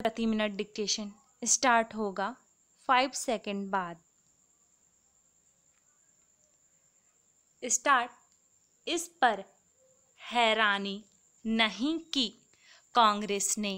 प्रति minute dictation start होगा 5 second बाद। स्टार्ट। इस पर हैरानी नहीं कि कांग्रेस ने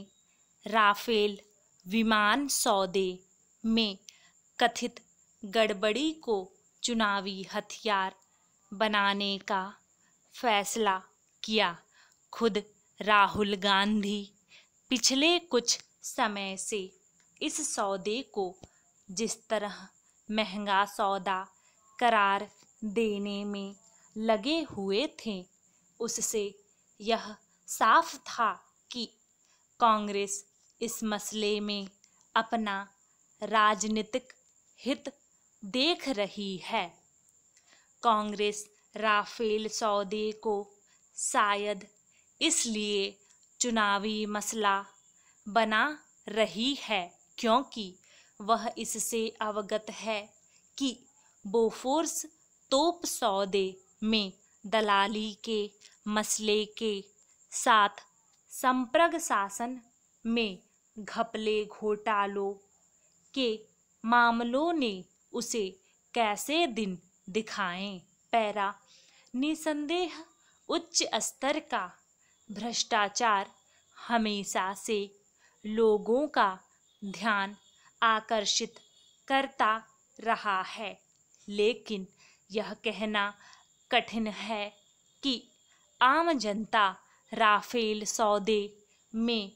राफेल विमान सौदे में कथित गड़बड़ी को चुनावी हथियार बनाने का फैसला किया। खुद राहुल गांधी पिछले कुछ समय से इस सौदे को जिस तरह महंगा सौदा करार देने में लगे हुए थे, उससे यह साफ था कि कांग्रेस इस मसले में अपना राजनीतिक हित देख रही है। कांग्रेस राफेल सौदे को शायद इसलिए चुनावी मसला बना रही है क्योंकि वह इससे अवगत है कि बोफोर्स तोप सौदे में दलाली के मसले के साथ संप्रग शासन में घपले घोटालों के मामलों ने उसे कैसे दिन दिखाएं। पैरा। निसंदेह उच्च स्तर का भ्रष्टाचार हमेशा से लोगों का ध्यान आकर्षित करता रहा है, लेकिन यह कहना कठिन है कि आम जनता राफेल सौदे में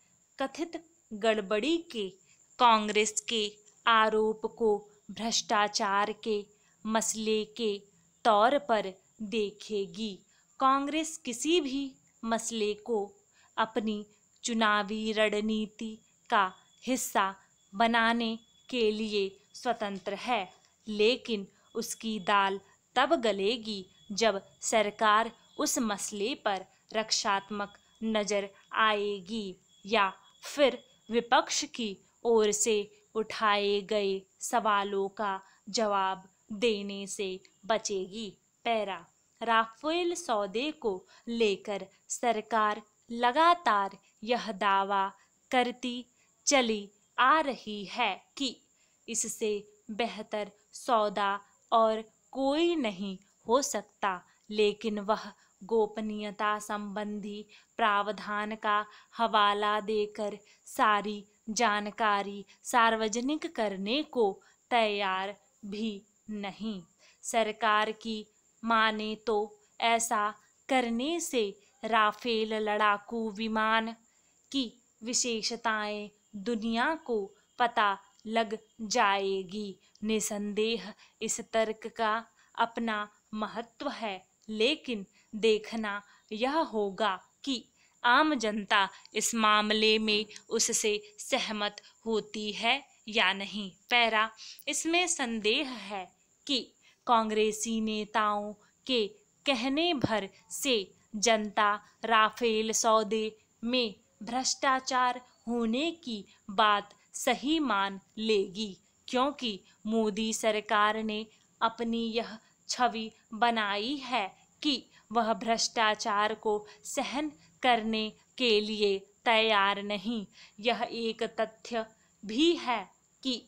कथित गड़बड़ी के कांग्रेस के आरोप को भ्रष्टाचार के मसले के तौर पर देखेगी। कांग्रेस किसी भी मसले को अपनी चुनावी रणनीति का हिस्सा बनाने के लिए स्वतंत्र है, लेकिन उसकी दाल तब गलेगी जब सरकार उस मसले पर रक्षात्मक नजर आएगी या फिर विपक्ष की ओर से उठाए गए सवालों का जवाब देने से बचेगी। पैरा। राफेल सौदे को लेकर सरकार लगातार यह दावा करती चली आ रही है कि इससे बेहतर सौदा और कोई नहीं हो सकता, लेकिन वह गोपनीयता संबंधी प्रावधान का हवाला देकर सारी जानकारी सार्वजनिक करने को तैयार भी नहीं। सरकार की माने तो ऐसा करने से राफेल लड़ाकू विमान की विशेषताएं दुनिया को पता लग जाएगी। निसंदेह इस तर्क का अपना महत्व है, लेकिन देखना यह होगा कि आम जनता इस मामले में उससे सहमत होती है या नहीं। पैरा। इसमें संदेह है कि कांग्रेसी नेताओं के कहने भर से जनता राफेल सौदे में भ्रष्टाचार होने की बात सही मान लेगी, क्योंकि मोदी सरकार ने अपनी यह छवि बनाई है कि वह भ्रष्टाचार को सहन करने के लिए तैयार नहीं। यह एक तथ्य भी है कि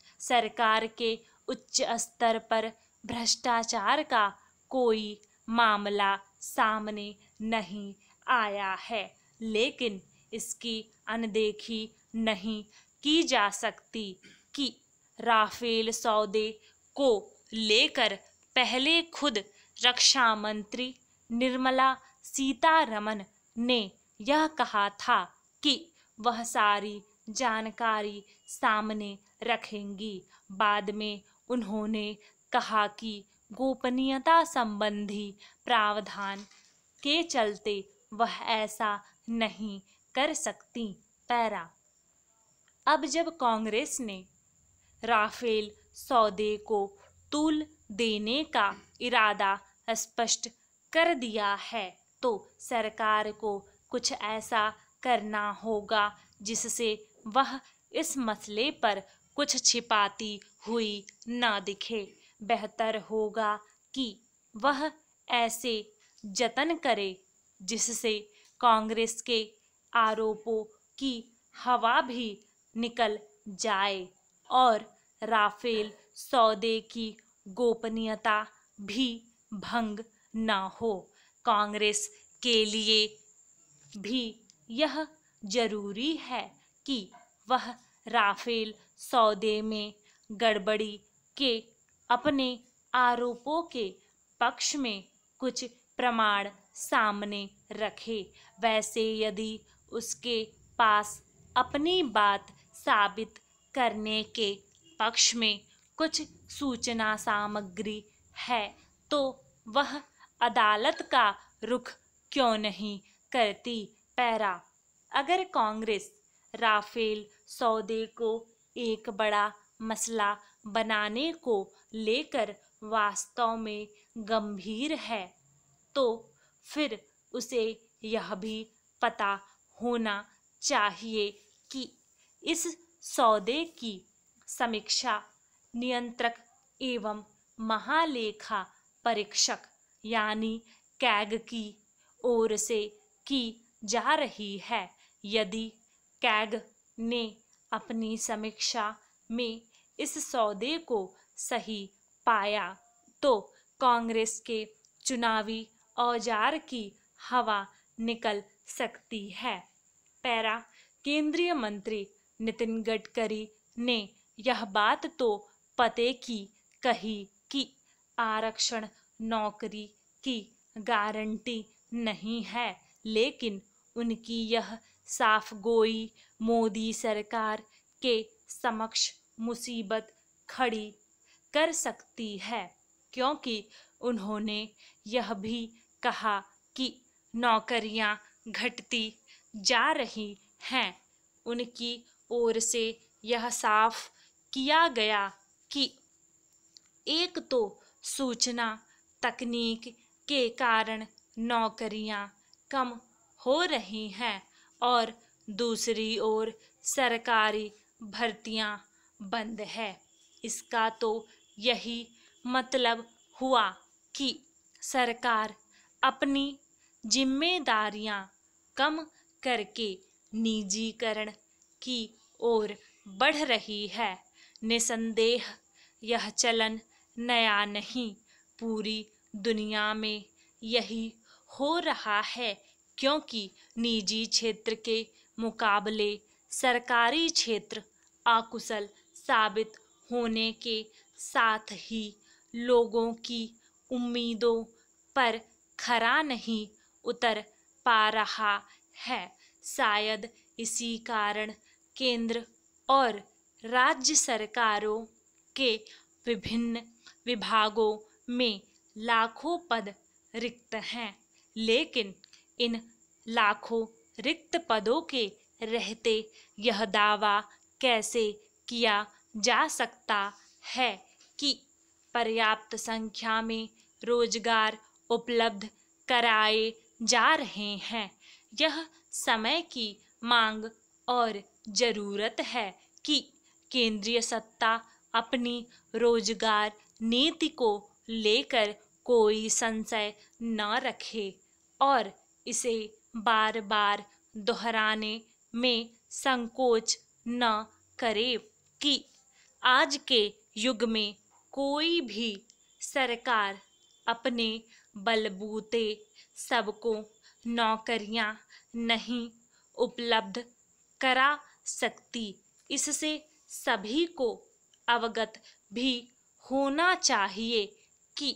सरकार के उच्च स्तर पर भ्रष्टाचार का कोई मामला सामने नहीं आया है, लेकिन इसकी अनदेखी नहीं की जा सकती कि राफेल सौदे को लेकर पहले खुद रक्षा मंत्री निर्मला सीतारमण ने यह कहा था कि वह सारी जानकारी सामने रखेंगी। बाद में उन्होंने कहा कि गोपनीयता संबंधी प्रावधान के चलते वह ऐसा नहीं कर सकती। पैरा। अब जब कांग्रेस ने राफेल सौदे को तूल देने का इरादा स्पष्ट कर दिया है, तो सरकार को कुछ ऐसा करना होगा जिससे वह इस मसले पर कुछ छिपाती हुई न दिखे। बेहतर होगा कि वह ऐसे जतन करे जिससे कांग्रेस के आरोपों की हवा भी निकल जाए और राफेल सौदे की गोपनीयता भी भंग न हो। कांग्रेस के लिए भी यह जरूरी है कि वह राफेल सौदे में गड़बड़ी के अपने आरोपों के पक्ष में कुछ प्रमाण सामने रखे। वैसे यदि उसके पास अपनी बात साबित करने के पक्ष में कुछ सूचना सामग्री है तो वह अदालत का रुख क्यों नहीं करती। पैरा, अगर कांग्रेस राफेल सौदे को एक बड़ा मसला बनाने को लेकर वास्तव में गंभीर है तो फिर उसे यह भी पता होना चाहिए कि इस सौदे की समीक्षा नियंत्रक एवं महालेखा परीक्षक यानी कैग की ओर से की जा रही है। यदि कैग ने अपनी समीक्षा में इस सौदे को सही पाया तो कांग्रेस के चुनावी औजार की हवा निकल सकती है। पैरा, केंद्रीय मंत्री नितिन गडकरी ने यह बात तो पते की कही कि आरक्षण नौकरी की गारंटी नहीं है, लेकिन उनकी यह साफ गोई मोदी सरकार के समक्ष मुसीबत खड़ी कर सकती है, क्योंकि उन्होंने यह भी कहा कि नौकरियां घटती जा रही हैं। उनकी ओर से यह साफ किया गया कि एक तो सूचना तकनीक के कारण नौकरियां कम हो रही हैं और दूसरी ओर सरकारी भर्तियां बंद है। इसका तो यही मतलब हुआ कि सरकार अपनी जिम्मेदारियां कम करके निजीकरण की ओर बढ़ रही है। निसंदेह यह चलन नया नहीं, पूरी दुनिया में यही हो रहा है, क्योंकि निजी क्षेत्र के मुकाबले सरकारी क्षेत्र अकुशल साबित होने के साथ ही लोगों की उम्मीदों पर खरा नहीं उतर पा रहा है। शायद इसी कारण केंद्र और राज्य सरकारों के विभिन्न विभागों में लाखों पद रिक्त हैं, लेकिन इन लाखों रिक्त पदों के रहते यह दावा कैसे किया जा सकता है कि पर्याप्त संख्या में रोजगार उपलब्ध कराए जा रहे हैं। यह समय की मांग और जरूरत है कि केंद्रीय सत्ता अपनी रोजगार नीति को लेकर कोई संशय न रखे और इसे बार बार दोहराने में संकोच न करे कि आज के युग में कोई भी सरकार अपने बलबूते सबको नौकरियां नहीं उपलब्ध करा सकती। इससे सभी को अवगत भी होना चाहिए कि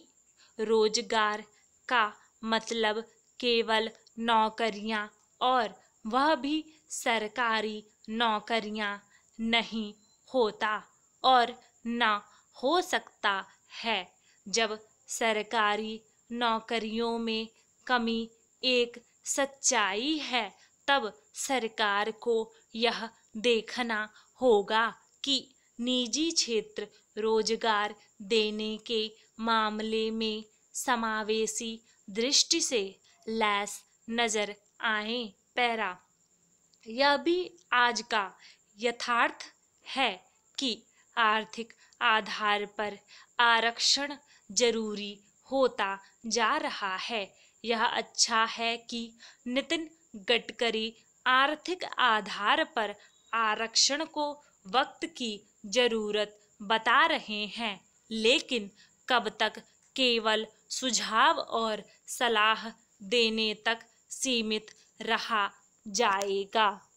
रोजगार का मतलब केवल नौकरियां और वह भी सरकारी नौकरियां नहीं होता और न हो सकता है। जब सरकारी नौकरियों में कमी एक सच्चाई है, तब सरकार को यह देखना होगा कि निजी क्षेत्र रोजगार देने के मामले में समावेशी दृष्टि से लैस नजर आए। पैरा, यह भी आज का यथार्थ है कि आर्थिक आधार पर आरक्षण जरूरी होता जा रहा है। यह अच्छा है कि नितिन गडकरी आर्थिक आधार पर आरक्षण को वक्त की जरूरत बता रहे हैं, लेकिन कब तक केवल सुझाव और सलाह देने तक सीमित रहा जाएगा।